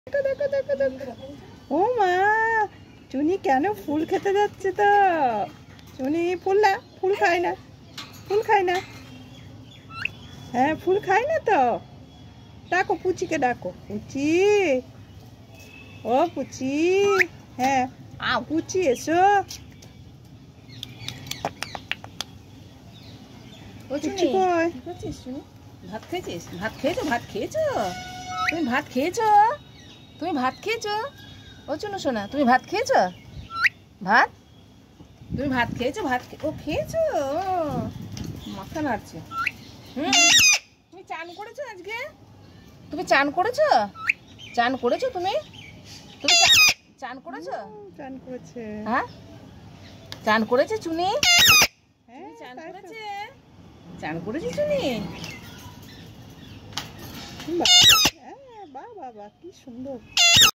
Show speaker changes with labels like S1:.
S1: দেখো দেখো দেখো, ও মা, চুনি কেন ফুল খেতে যাচ্ছে তো? চুনি ফুল খায় না, ফুল খায় না। হ্যাঁ, ফুল খায় না তো। ডাকো পুচিকে, ডাকো পুচি, ও পুচি। হ্যাঁ, পুচি এসো। পুচি কই?
S2: ভাত খেয়েছিস? ভাত খেয়েছো? ভাত খেয়েছো? তুমি ভাত খেয়েছো? তুমি ভাত খেয়েছো? ও চুনু সোনা, তুমি ভাত খেয়েছো? ভাত তুমি ভাত খেয়েছো? ও খেয়েছো? মাথা নাড়ছে। তুমি চান করেছো আজকে? তুমি চান করেছো? চান করেছো তুমি? তুমি চান করেছো?
S1: চান করেছে।
S2: হ্যাঁ, চান করেছে চুনি?
S1: হ্যাঁ,
S2: চান করেছে। চান করেছে চুনি?
S1: বাহ বাহ বাহ, কি সুন্দর।